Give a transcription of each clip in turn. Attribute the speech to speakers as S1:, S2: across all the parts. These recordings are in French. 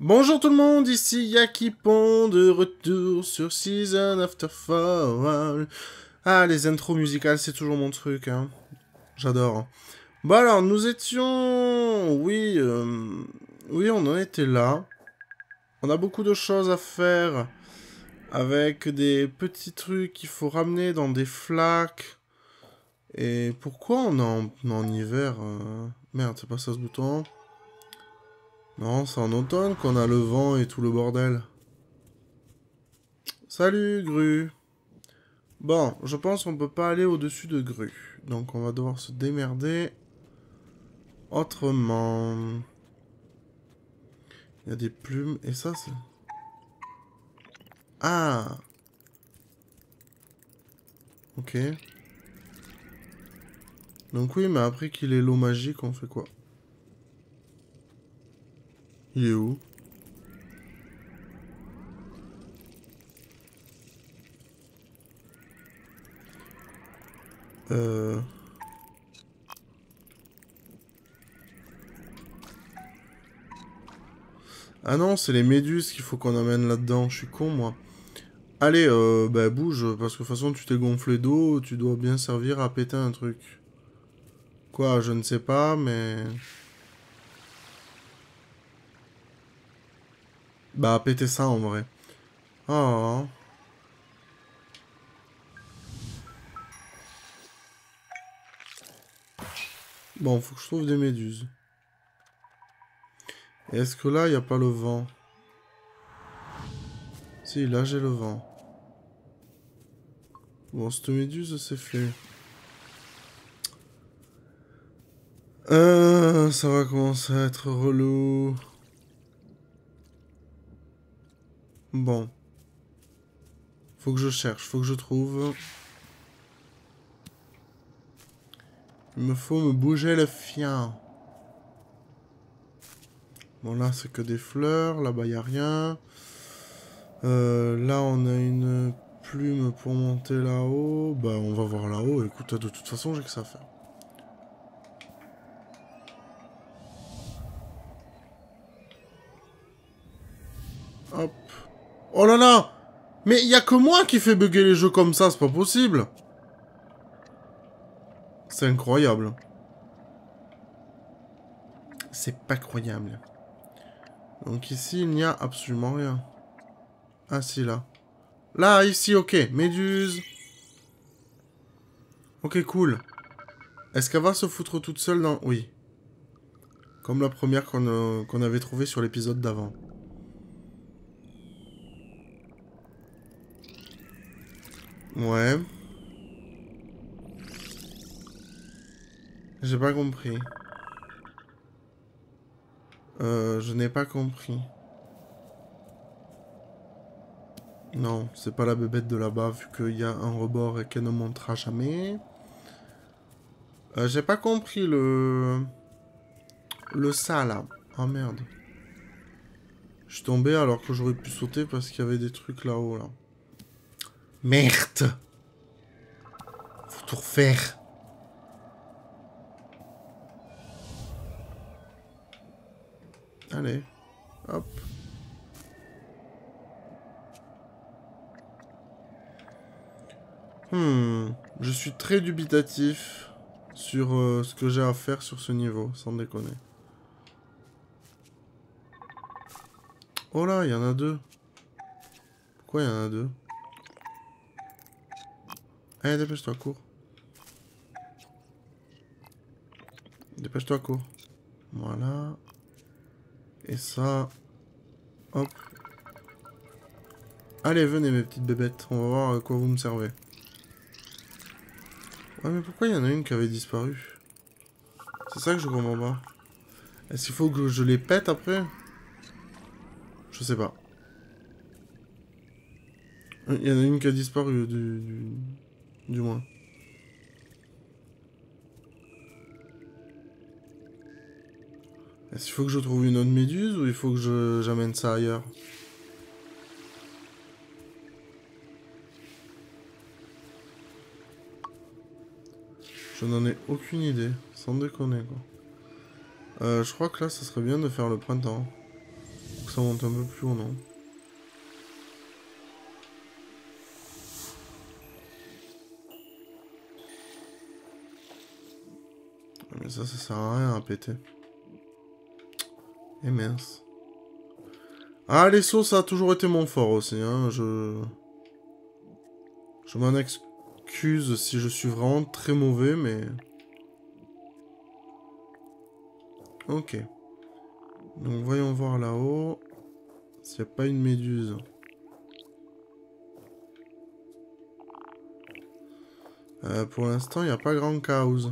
S1: Bonjour tout le monde, ici Yakipon, de retour sur Season After Fall. Ah, les intros musicales, c'est toujours mon truc, hein. J'adore. Bon alors, nous étions... Oui, on en était là. On a beaucoup de choses à faire, avec des petits trucs qu'il faut ramener dans des flaques. Et pourquoi on est en hiver Merde, c'est pas ça ce bouton. Non, c'est en automne qu'on a le vent et tout le bordel. Salut, Gru. Bon, je pense qu'on peut pas aller au-dessus de Gru. Donc on va devoir se démerder autrement. Il y a des plumes. Et ça, c'est... Ah! Ok. Donc oui, mais après qu'il ait l'eau magique, on fait quoi? Il est où? Euh... Ah non, c'est les méduses qu'il faut qu'on amène là-dedans. Je suis con, moi. Allez, bah bouge, parce que de toute façon, tu t'es gonflé d'eau, tu dois bien servir à péter un truc. Quoi, je ne sais pas, mais... Bah, péter ça, en vrai. Oh... Bon, faut que je trouve des méduses. Est-ce que là, il n'y a pas le vent? Si, là, j'ai le vent. Bon, cette méduse, c'est fait. Ça va commencer à être relou. Bon. Faut que je cherche, faut que je trouve. Il me faut me bouger le fien. Bon, là, c'est que des fleurs. Là-bas, il n'y a rien. Là, on a une plume pour monter là-haut. Bah, on va voir là-haut. Écoute, de toute façon, j'ai que ça à faire. Hop. Oh là là! Mais il y a que moi qui fais bugger les jeux comme ça, c'est pas possible! C'est incroyable. C'est pas croyable. Donc ici, il n'y a absolument rien. Ah si, là. Là, ici, ok. Méduse. Ok, cool. Est-ce qu'elle va se foutre toute seule dans... Oui. Comme la première qu'on avait trouvée sur l'épisode d'avant. Ouais. J'ai pas compris. Je n'ai pas compris. Non, c'est pas la bébête de là-bas, vu qu'il y a un rebord et qu'elle ne montera jamais. J'ai pas compris le ça, là. Oh, merde. Je suis tombé alors que j'aurais pu sauter parce qu'il y avait des trucs là-haut, là. Merde! Faut tout refaire. Allez. Hop. Je suis très dubitatif sur ce que j'ai à faire sur ce niveau, sans déconner. Oh là, il y en a deux. Pourquoi il y en a deux? Allez, dépêche-toi, cours. Dépêche-toi, cours. Voilà. Et ça... Hop. Allez, venez, mes petites bébêtes. On va voir à quoi vous me servez. Ouais, mais pourquoi il y en a une qui avait disparu? C'est ça que je comprends pas. Est-ce qu'il faut que je les pète après? Je sais pas. Il y en a une qui a disparu, du moins. Est-ce qu'il faut que je trouve une autre méduse ou il faut que j'amène ça ailleurs? Je n'en ai aucune idée, sans déconner quoi. Je crois que là, ça serait bien de faire le printemps. ça monte un peu plus haut, non? Mais ça sert à rien à péter. Et mince. Ah, les sauts, ça a toujours été mon fort aussi, hein. Je m'en excuse si je suis vraiment très mauvais, mais... Ok. Donc, voyons voir là-haut. S'il n'y a pas une méduse. Pour l'instant, il n'y a pas grand cause.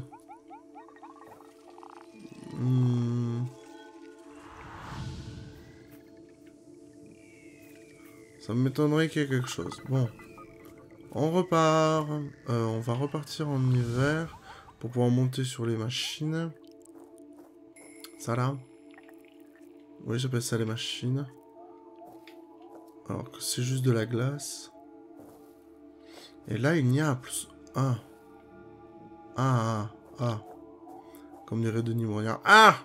S1: Ça m'étonnerait qu'il y ait quelque chose. Bon. On repart. On va repartir en hiver pour pouvoir monter sur les machines. Ça là. Oui, j'appelle ça les machines. Alors que c'est juste de la glace. Et là, il n'y a plus... Ah. Ah, ah, ah. Comme dirait Denis Brognard. Ah!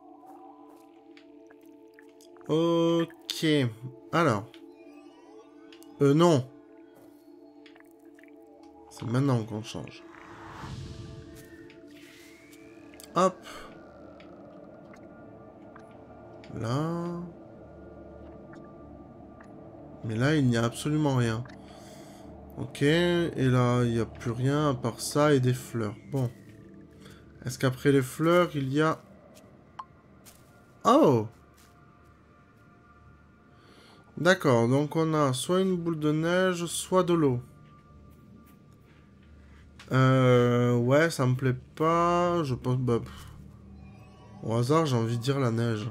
S1: Ok. Alors. Non. C'est maintenant qu'on change. Hop. Là. Mais là, il n'y a absolument rien. Ok. Et là, il n'y a plus rien à part ça et des fleurs. Bon. Est-ce qu'après les fleurs, il y a... Oh! D'accord. Donc, on a soit une boule de neige, soit de l'eau. Ouais, ça me plaît pas. Je pense... Bah, au hasard, j'ai envie de dire la neige.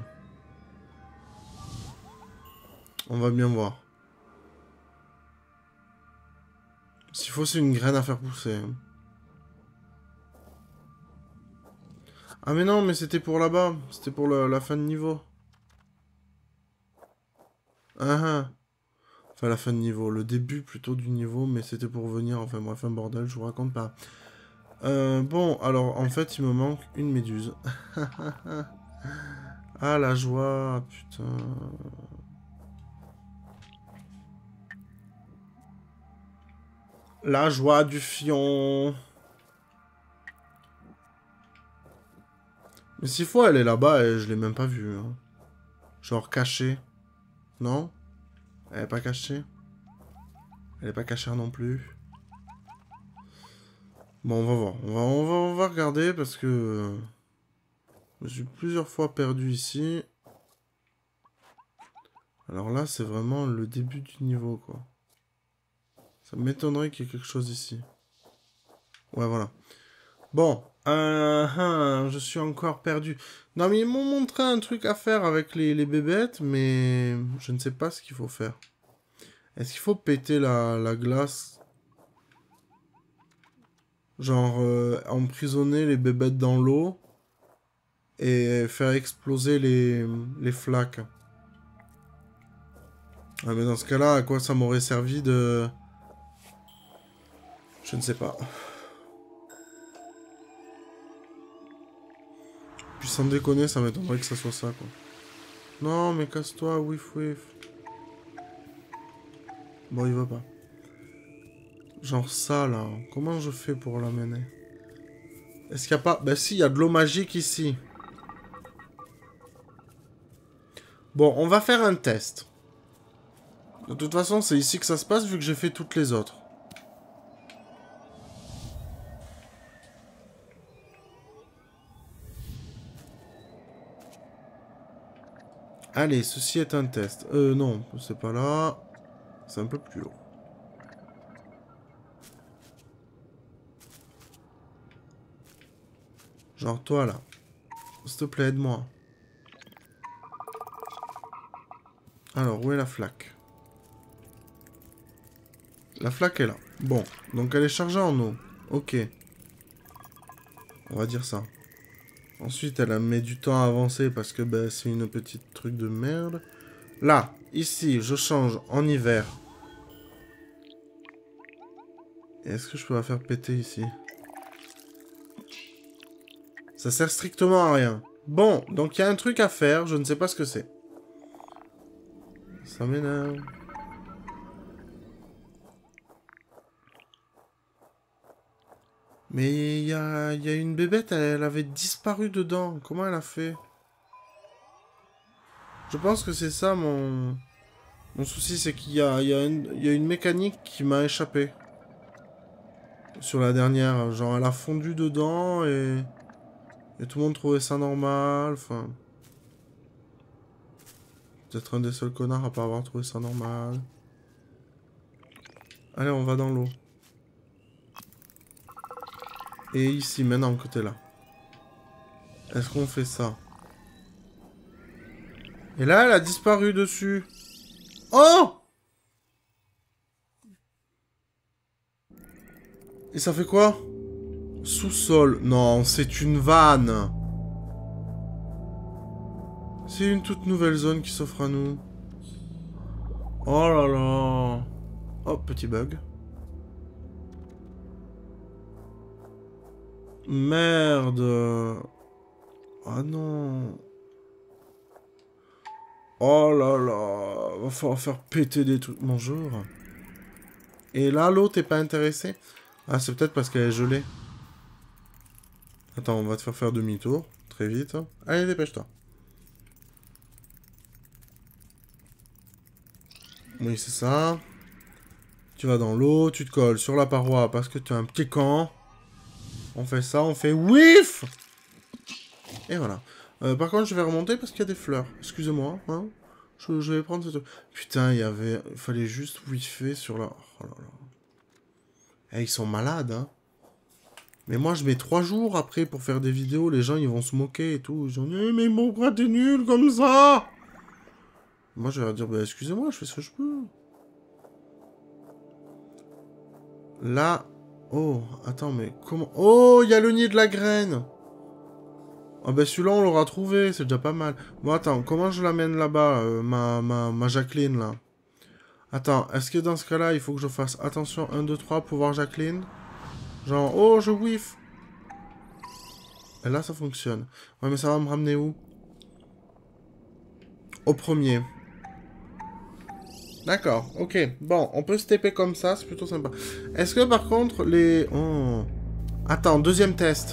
S1: On va bien voir. S'il faut, c'est une graine à faire pousser. Ah mais non, mais c'était pour là-bas. C'était pour la fin de niveau. Ah ah. Enfin, la fin de niveau. Le début plutôt du niveau, mais c'était pour venir. Enfin bref, un bordel, je vous raconte pas. Bon, alors, en fait, il me manque une méduse. Ah, la joie, putain. La joie du fion. Mais s'il faut, elle est là-bas et je l'ai même pas vue. Hein. Genre cachée. Non? Elle est pas cachée? Elle est pas cachée non plus. Bon, on va voir. On va regarder parce que... je me suis plusieurs fois perdu ici. Alors là, c'est vraiment le début du niveau, quoi. Ça m'étonnerait qu'il y ait quelque chose ici. Ouais, voilà. Bon. Je suis encore perdu. Non, mais ils m'ont montré un truc à faire avec les bébêtes, mais je ne sais pas ce qu'il faut faire. Est-ce qu'il faut péter la glace? Genre, emprisonner les bébêtes dans l'eau et faire exploser les flaques. Ah, mais dans ce cas-là, à quoi ça m'aurait servi de... Je ne sais pas. Puis sans déconner, ça m'étonnerait que ça soit ça, quoi. Non, mais casse-toi, whiff whiff. Bon, il va pas. Genre ça, là. Comment je fais pour l'amener? Est-ce qu'il n'y a pas... Bah si, il y a de l'eau magique ici. Bon, on va faire un test. De toute façon, c'est ici que ça se passe, vu que j'ai fait toutes les autres. Allez, ceci est un test. Non, c'est pas là. C'est un peu plus haut. Genre toi, là. S'il te plaît, aide-moi. Alors, où est la flaque? La flaque est là. Bon, donc elle est chargée en eau. Ok. On va dire ça. Ensuite, elle a mis du temps à avancer parce que bah, c'est une petite truc de merde. Là, ici, je change en hiver. Est-ce que je peux la faire péter ici? Ça sert strictement à rien. Bon, donc il y a un truc à faire, je ne sais pas ce que c'est. Ça m'énerve. Mais il y a une bébête, elle avait disparu dedans. Comment elle a fait? Je pense que c'est ça mon souci, c'est qu'il y a une mécanique qui m'a échappé. Sur la dernière, genre elle a fondu dedans et tout le monde trouvait ça normal, enfin... Peut-être un des seuls connards à pas avoir trouvé ça normal. Allez, on va dans l'eau. Et ici, maintenant que t'es là. Est-ce qu'on fait ça? Et là, elle a disparu dessus. Oh! Et ça fait quoi? Sous-sol. Non, c'est une vanne. C'est une toute nouvelle zone qui s'offre à nous. Oh là là. Oh, petit bug. Merde. Ah non. Oh là là. Va falloir faire péter des trucs. Bonjour. Et là, l'eau, t'es pas intéressé? Ah, c'est peut-être parce qu'elle est gelée. Attends, on va te faire demi-tour. Très vite. Allez, dépêche-toi. Oui, c'est ça. Tu vas dans l'eau, tu te colles sur la paroi parce que tu as un petit camp. On fait ça, on fait whiff. Et voilà. Par contre, je vais remonter parce qu'il y a des fleurs. Excusez-moi, hein. Je vais prendre ce truc. Putain, il fallait juste whiffer sur la... Oh là là. Eh, ils sont malades, hein. Mais moi, je mets 3 jours après pour faire des vidéos. Les gens, ils vont se moquer et tout. Ils vont dire, mais pourquoi t'es nul comme ça? Moi, je vais leur dire, bah, excusez-moi, je fais ce que je peux. Là... Oh, attends, mais comment... Oh, il y a le nid de la graine. Ah bah celui-là, on l'aura trouvé, c'est déjà pas mal. Bon, attends, comment je l'amène là-bas, ma Jacqueline, là? Attends, est-ce que dans ce cas-là, il faut que je fasse attention, 1, 2, 3, pour voir Jacqueline? Genre, oh, je whiff. Et là, ça fonctionne. Ouais, mais ça va me ramener où? Au premier. D'accord, ok. Bon, on peut se TP comme ça, c'est plutôt sympa. Est-ce que, par contre, les... Oh. Attends, deuxième test.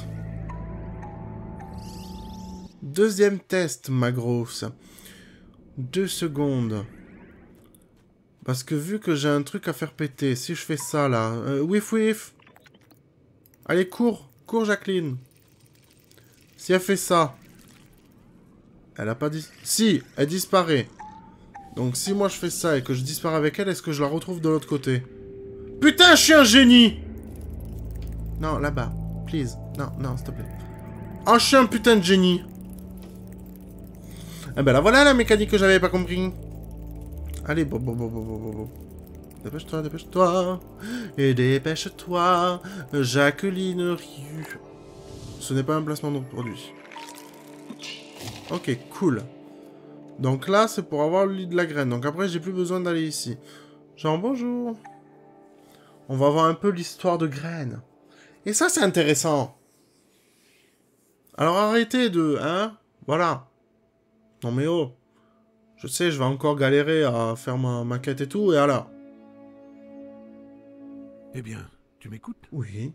S1: Deuxième test, ma grosse. 2 secondes. Parce que vu que j'ai un truc à faire péter, si je fais ça, là... whiff, whiff. Allez, cours. Cours, Jacqueline. Si elle fait ça... Elle a pas dit... Si, elle disparaît. Donc si moi je fais ça et que je disparais avec elle, est-ce que je la retrouve de l'autre côté? Putain, je suis un génie! Non, là-bas. Please. Non, non, s'il te plaît. Oh, je suis un putain de génie. Eh ben là, voilà la mécanique que j'avais pas compris. Allez, bon. Dépêche-toi, dépêche-toi. Et dépêche-toi, Jacqueline Ryu. Ce n'est pas un placement de produit. Ok, cool. Donc là, c'est pour avoir le lit de la graine. Donc après, j'ai plus besoin d'aller ici. Genre, bonjour. On va voir un peu l'histoire de graines. Et ça, c'est intéressant. Alors arrêtez de... Hein? Voilà. Non mais oh. Je sais, je vais encore galérer à faire ma quête et tout, et alors...
S2: Eh bien, tu m'écoutes?
S1: Oui.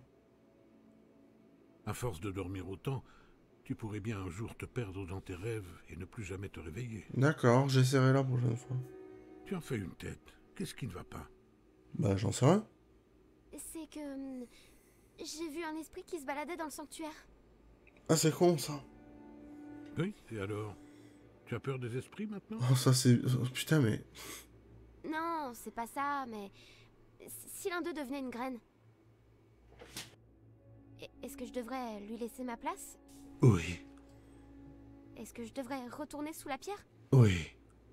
S2: À force de dormir autant, tu pourrais bien un jour te perdre dans tes rêves et ne plus jamais te réveiller.
S1: D'accord, j'essaierai la prochaine fois.
S2: Tu en fais une tête. Qu'est-ce qui ne va pas?
S1: Bah, j'en sais rien.
S3: C'est que... j'ai vu un esprit qui se baladait dans le sanctuaire.
S1: Ah, c'est con, ça.
S2: Oui, et alors? Tu as peur des esprits maintenant?
S1: Oh, ça, c'est... oh, putain, mais...
S3: Non, c'est pas ça, mais... si l'un d'eux devenait une graine... Est-ce que je devrais lui laisser ma place?
S1: Oui.
S3: Est-ce que je devrais retourner sous la pierre?
S1: Oui.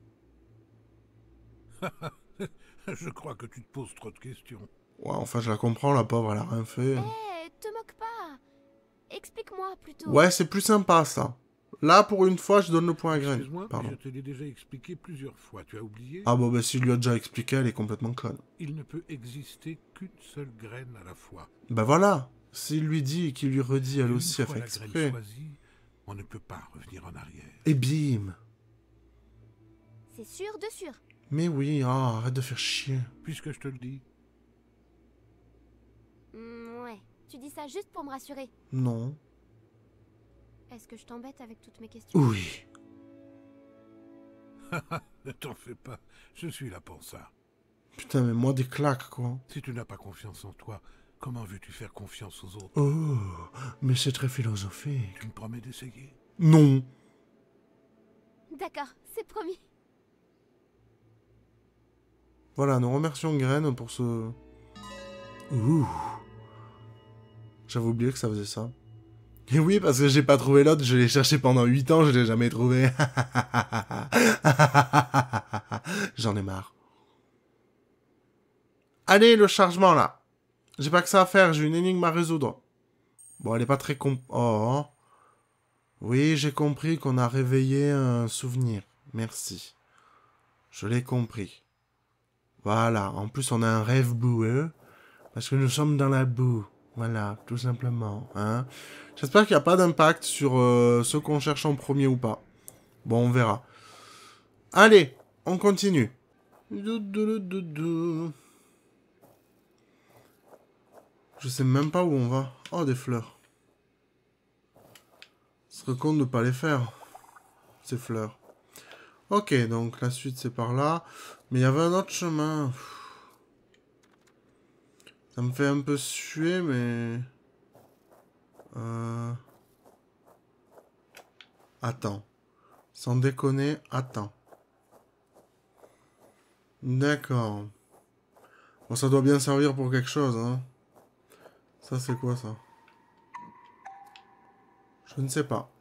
S2: Je crois que tu te poses trop de questions.
S1: Ouais, enfin, je la comprends, la pauvre, elle a rien fait.
S3: Hé, te moque pas. Explique-moi plutôt.
S1: Ouais, c'est plus sympa, ça. Là, pour une fois, je donne le point à graine.
S2: Excuse-moi, mais
S1: Pardon.
S2: je te l'ai déjà expliqué plusieurs fois. Tu as oublié?
S1: Ah bon, bah, s'il lui a déjà expliqué, elle est complètement conne.
S2: Il ne peut exister qu'une seule graine à la fois.
S1: Bah voilà. S'il lui dit et qu'il lui redit, elle
S2: Et
S1: aussi,
S2: une
S1: elle
S2: fois
S1: fait
S2: la
S1: exprès.
S2: graine choisie, on ne peut pas revenir en arrière.
S1: Et bim.
S3: C'est sûr de sûr.
S1: Mais oui, ah, arrête de faire chier.
S2: Puisque je te le dis.
S3: Ouais. Tu dis ça juste pour me rassurer.
S1: Non.
S3: Est-ce que je t'embête avec toutes mes questions?
S1: Oui.
S2: Ne t'en fais pas, je suis là pour ça.
S1: Putain, mais moi des claques, quoi.
S2: Si tu n'as pas confiance en toi, comment veux-tu faire confiance aux autres?
S1: Oh, mais c'est très philosophique.
S2: Tu me promets d'essayer?
S1: Non.
S3: D'accord, c'est promis.
S1: Voilà, nous remercions Graine pour ce... Ouh. J'avais oublié que ça faisait ça. Et oui, parce que j'ai pas trouvé l'autre, je l'ai cherché pendant 8 ans, je l'ai jamais trouvé. J'en ai marre. Allez, le chargement, là. J'ai pas que ça à faire, j'ai une énigme à résoudre. Bon, elle est pas très Oh. Oui, j'ai compris qu'on a réveillé un souvenir. Merci. Je l'ai compris. Voilà, en plus on a un rêve boueux, parce que nous sommes dans la boue. Voilà, tout simplement. Hein. J'espère qu'il n'y a pas d'impact sur ce qu'on cherche en premier ou pas. Bon, on verra. Allez, on continue. Je sais même pas où on va. Oh, des fleurs. Ce serait con de ne pas les faire, ces fleurs. Ok, donc la suite c'est par là. Mais il y avait un autre chemin. Ça me fait un peu suer, mais... Attends. Sans déconner, attends. D'accord. Bon, ça doit bien servir pour quelque chose, hein. Ça, c'est quoi, ça? Je ne sais pas.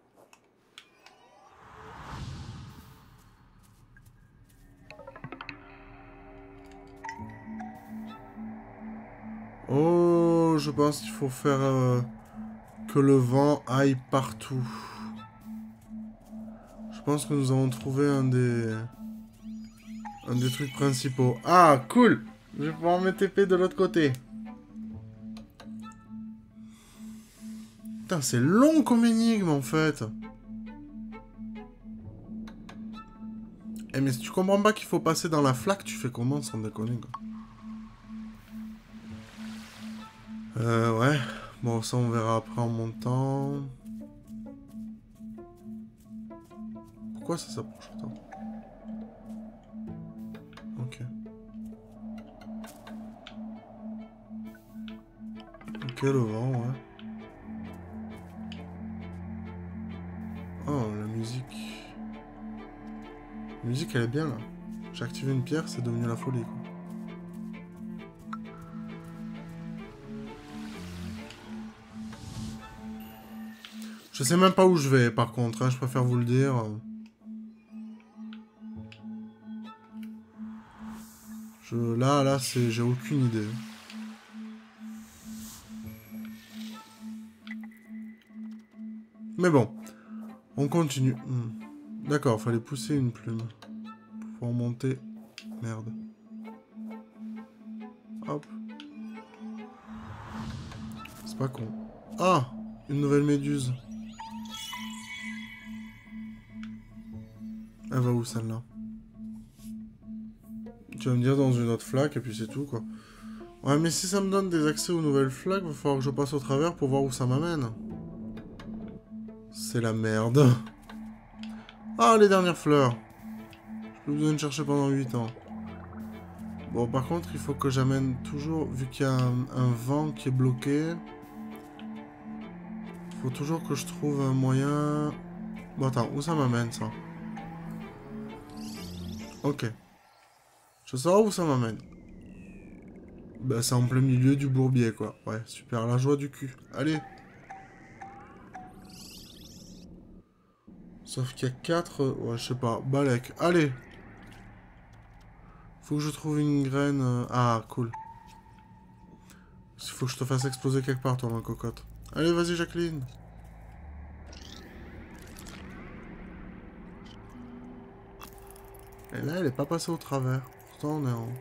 S1: Oh, je pense qu'il faut faire que le vent aille partout. Je pense que nous avons trouvé un des trucs principaux. Ah, cool! Je vais pouvoir me TP de l'autre côté. Putain, c'est long comme énigme, en fait. Eh, mais si tu comprends pas qu'il faut passer dans la flaque, tu fais comment, sans déconner, quoi? Ouais. Bon, ça, on verra après en montant. Pourquoi ça s'approche autant? Ok. Ok, le vent, ouais. Oh, la musique. La musique, elle est bien, là. J'ai activé une pierre, c'est devenu la folie, quoi. Je sais même pas où je vais, par contre, hein, je préfère vous le dire. Là, j'ai aucune idée. Mais bon, on continue. D'accord, fallait pousser une plume. Pour pouvoir monter. Merde. Hop. C'est pas con. Ah, une nouvelle méduse. Elle va où, celle-là? Tu vas me dire dans une autre flaque, et puis c'est tout, quoi. Ouais, mais si ça me donne des accès aux nouvelles flaques, va falloir que je passe au travers pour voir où ça m'amène. C'est la merde. Ah, les dernières fleurs. J'ai plus besoin de chercher pendant 8 ans. Bon, par contre, il faut que j'amène toujours... Vu qu'il y a un vent qui est bloqué... Il faut toujours que je trouve un moyen... Bon, attends, où ça m'amène, ça? Ok. Je sais où ça m'amène. Bah, c'est en plein milieu du bourbier, quoi. Ouais, super, la joie du cul. Allez. Sauf qu'il y a 4... Ouais, je sais pas. Balek. Allez. Faut que je trouve une graine... Ah, cool. Il faut que je te fasse exploser quelque part, toi, ma cocotte. Allez, vas-y, Jacqueline. Et là, elle est pas passée au travers. Pourtant, on est en...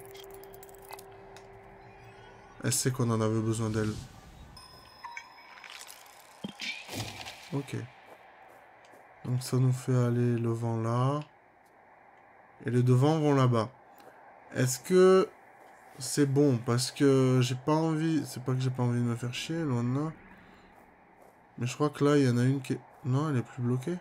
S1: Elle sait qu'on en avait besoin d'elle. Ok. Donc ça nous fait aller le vent là. Et les devants vont là-bas. Est-ce que c'est bon? Parce que j'ai pas envie... C'est pas que j'ai pas envie de me faire chier, loin de là. Mais je crois que là, il y en a une qui est... Non, elle est plus bloquée.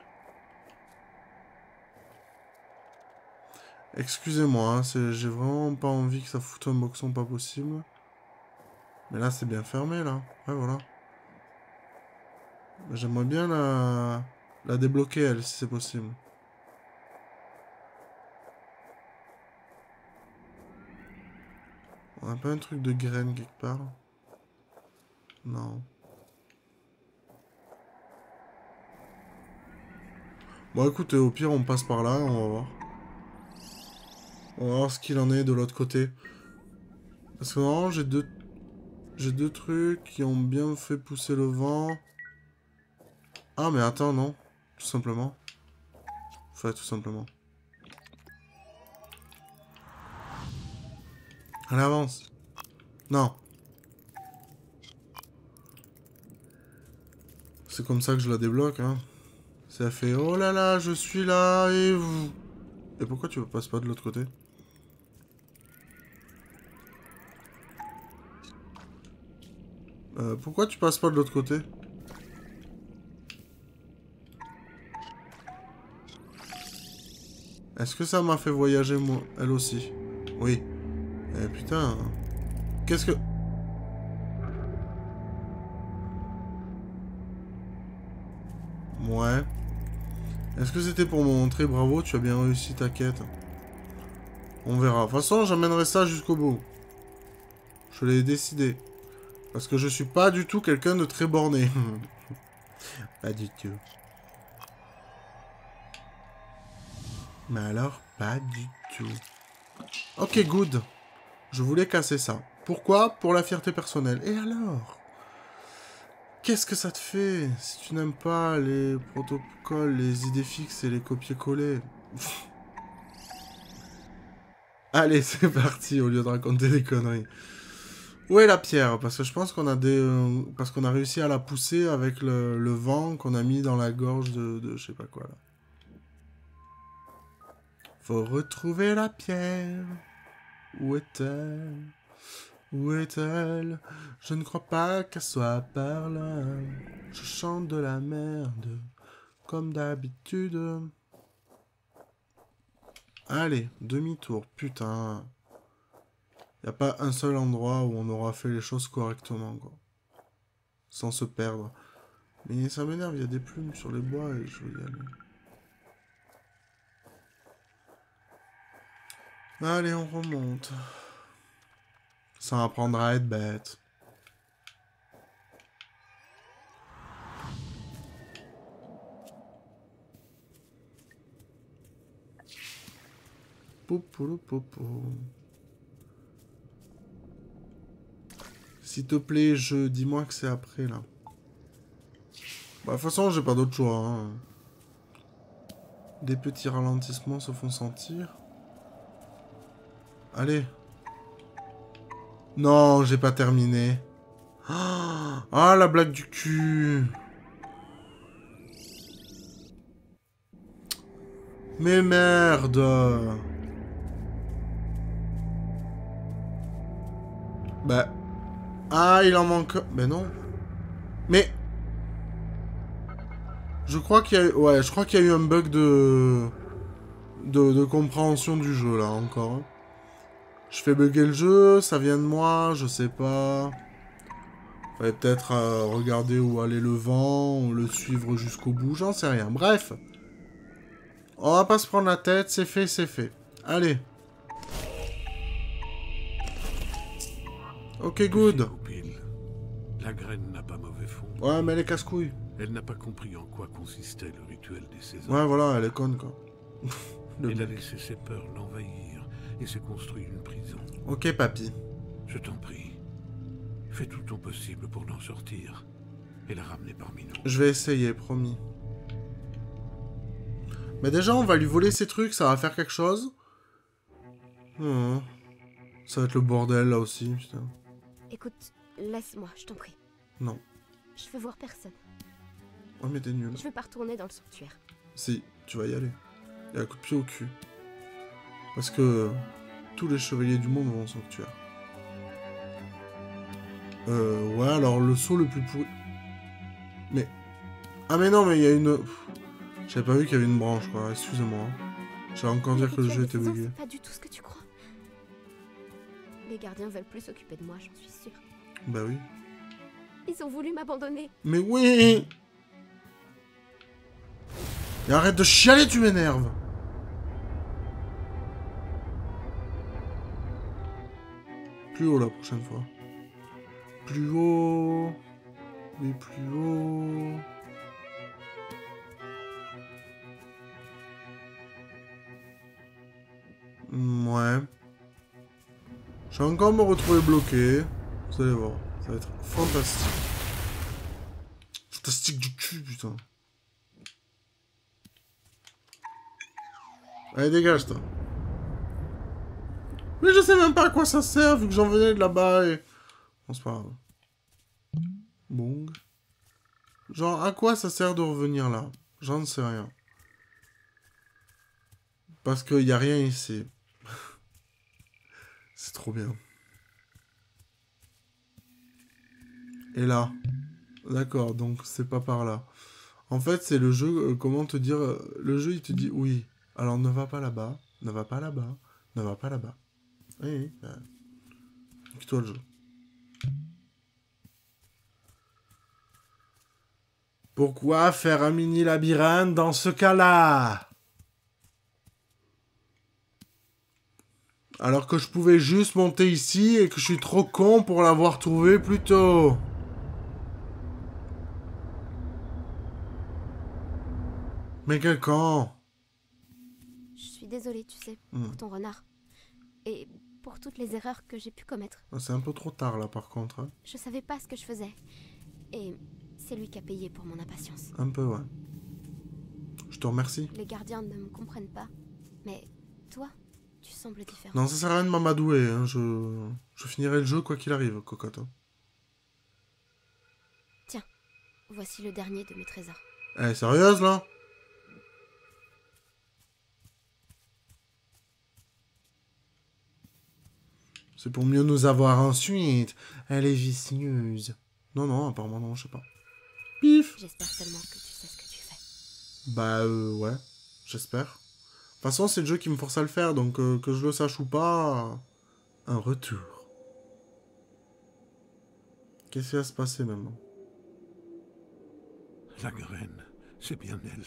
S1: Excusez-moi, hein, j'ai vraiment pas envie que ça foute un boxon pas possible. Mais là, c'est bien fermé, là. Ouais, voilà. J'aimerais bien la débloquer, elle, si c'est possible. On a pas un truc de graine quelque part? Non. Bon, écoutez, au pire, on passe par là, on va voir. On va voir ce qu'il en est de l'autre côté. Parce que normalement, j'ai deux trucs qui ont bien fait pousser le vent. Ah, mais attends, non. Tout simplement. Enfin, tout simplement. Allez, avance. Non. C'est comme ça que je la débloque, hein. Ça fait, oh là là, je suis là, et vous... Et pourquoi tu ne passes pas de l'autre côté? Pourquoi tu passes pas de l'autre côté? Est-ce que ça m'a fait voyager, moi, elle aussi? Oui. Eh putain... Qu'est-ce que... Ouais. Est-ce que c'était pour me montrer, bravo, tu as bien réussi ta quête? On verra. De toute façon, j'amènerai ça jusqu'au bout. Je l'ai décidé. Parce que je suis pas du tout quelqu'un de très borné. Pas du tout. Mais alors, pas du tout. Ok, good. Je voulais casser ça. Pourquoi? Pour la fierté personnelle. Et alors? Qu'est-ce que ça te fait si tu n'aimes pas les protocoles, les idées fixes et les copier-coller? Allez, c'est parti, au lieu de raconter des conneries. Où est la pierre? Parce que je pense qu'on a parce qu'on a réussi à la pousser avec le vent qu'on a mis dans la gorge de je sais pas quoi, là. Faut retrouver la pierre. Où est-elle? Où est-elle? Je ne crois pas qu'elle soit par là. Je chante de la merde, comme d'habitude. Allez, demi-tour, putain. Y a pas un seul endroit où on aura fait les choses correctement, quoi. Sans se perdre. Mais ça m'énerve, il y a des plumes sur les bois et je veux y aller. Allez, on remonte. Ça apprendra à être bête. Poupoulou-poupou. S'il te plaît, dis-moi que c'est après, là. Bah, de toute façon, j'ai pas d'autre choix, hein. Des petits ralentissements se font sentir. Allez. Non, j'ai pas terminé. Ah, la blague du cul. Mais merde. Bah. Ah, il en manque... Mais non. Mais... Je crois qu'il y a eu... Ouais, je crois qu'il y a eu un bug de compréhension du jeu, là, encore. Hein. Je fais bugger le jeu, ça vient de moi, je sais pas. Fallait peut-être regarder où allait le vent, le suivre jusqu'au bout, j'en sais rien. Bref. On va pas se prendre la tête, c'est fait, c'est fait. Allez. Ok, good.
S2: La graine n'a pas mauvais fond.
S1: Ouais, mais elle est casse-couille.
S2: Elle n'a pas compris en quoi consistait le rituel des saisons.
S1: Ouais, voilà, elle est conne, quoi.
S2: Elle a laissé ses peurs l'envahir et s'est construit une prison.
S1: Ok, papy.
S2: Je t'en prie. Fais tout ton possible pour l'en sortir et la ramener parmi nous.
S1: Je vais essayer, promis. Mais déjà, on va lui voler ses trucs, ça va faire quelque chose. Ça va être le bordel, là aussi, putain.
S3: Écoute, laisse-moi, je t'en prie.
S1: Non.
S3: Je veux voir personne.
S1: Oh, mais t'es nul.
S3: Je veux pas retourner dans le sanctuaire.
S1: Si, tu vas y aller. Il y a un coup de pied au cul. Parce que tous les chevaliers du monde vont au sanctuaire. Ouais, alors le saut le plus pourri... Mais... Ah mais non, mais il y a une... J'avais pas vu qu'il y avait une branche, quoi. Excusez-moi. J'allais encore dire que le jeu était bugué.
S3: C'est pas du tout ce que tu crois. Les gardiens veulent plus s'occuper de moi, j'en suis sûre.
S1: Bah oui.
S3: Ils ont voulu m'abandonner.
S1: Mais oui! Et arrête de chialer, tu m'énerves! Plus haut la prochaine fois. Plus haut. Oui, plus haut. Ouais. Je vais encore me retrouver bloqué. Vous allez voir. Ça va être fantastique. Fantastique du cul, putain. Allez, dégage, toi. Mais je sais même pas à quoi ça sert, vu que j'en venais de là-bas et... Bon, c'est pas grave. Bong. Genre, à quoi ça sert de revenir là? J'en sais rien. Parce qu'il y a rien ici. C'est trop bien. Et là. D'accord, donc c'est pas par là. En fait, c'est le jeu, comment te dire... le jeu, il te dit, oui, alors ne va pas là-bas, ne va pas là-bas, ne va pas là-bas. Oui, oui. Nique-toi le jeu. Pourquoi faire un mini labyrinthe dans ce cas-là? Alors que je pouvais juste monter ici et que je suis trop con pour l'avoir trouvé plus tôt. Mais quel con!
S3: Je suis désolée, tu sais, pour ton renard. Et pour toutes les erreurs que j'ai pu commettre.
S1: C'est un peu trop tard là par contre. Hein.
S3: Je savais pas ce que je faisais. Et c'est lui qui a payé pour mon impatience.
S1: Un peu, ouais. Je te remercie.
S3: Les gardiens ne me comprennent pas. Mais toi, tu sembles différent.
S1: Non, ça sert à rien de m'amadouer. Hein. Je finirai le jeu quoi qu'il arrive, cocotte. Hein.
S3: Tiens, voici le dernier de mes trésors.
S1: Eh, sérieuse là? C'est pour mieux nous avoir ensuite. Elle est vicieuse. Non, non, apparemment non, je sais pas. Pif!
S3: J'espère seulement que tu sais ce que tu fais.
S1: Bah, ouais. J'espère. De toute façon, c'est le jeu qui me force à le faire, donc que je le sache ou pas... Un retour. Qu'est-ce qui va se passer maintenant?
S2: La graine, c'est bien elle.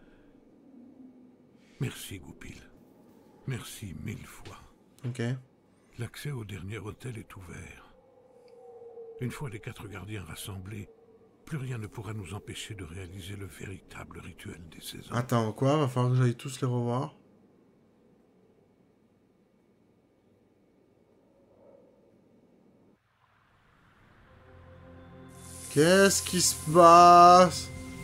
S2: Merci, Goupil. Merci 1000 fois.
S1: Ok.
S2: L'accès au dernier hôtel est ouvert. Une fois les 4 gardiens rassemblés, plus rien ne pourra nous empêcher de réaliser le véritable rituel des saisons.
S1: Attends, quoi? Va falloir que j'aille tous les revoir. Qu'est-ce qui se passe?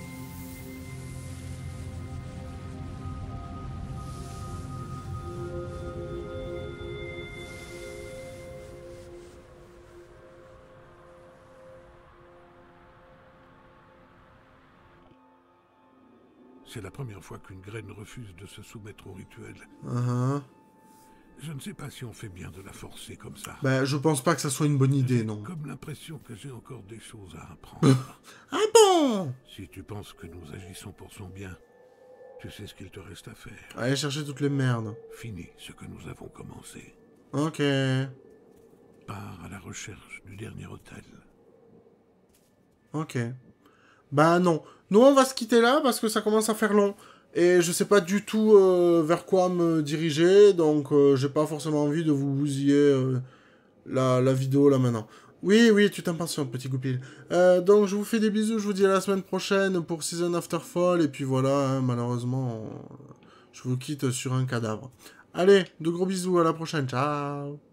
S2: C'est la première fois qu'une graine refuse de se soumettre au rituel. Je ne sais pas si on fait bien de la forcer comme ça.
S1: Ben, je pense pas que ça soit une bonne idée, non.
S2: Comme l'impression que j'ai encore des choses à apprendre.
S1: Ah bon?
S2: Si tu penses que nous agissons pour son bien, tu sais ce qu'il te reste à faire.
S1: Allez chercher toutes les merdes.
S2: Finis ce que nous avons commencé.
S1: Ok.
S2: Pars à la recherche du dernier hôtel.
S1: Ok. Bah non. Nous, on va se quitter là parce que ça commence à faire long. Et je sais pas du tout vers quoi me diriger. Donc, j'ai pas forcément envie de vous bousiller la vidéo là maintenant. Oui, oui, tu t'impatientes, petit Goupil. Donc, je vous fais des bisous. Je vous dis à la semaine prochaine pour Season After Fall. Et puis voilà, hein, malheureusement, je vous quitte sur un cadavre. Allez, de gros bisous. À la prochaine. Ciao.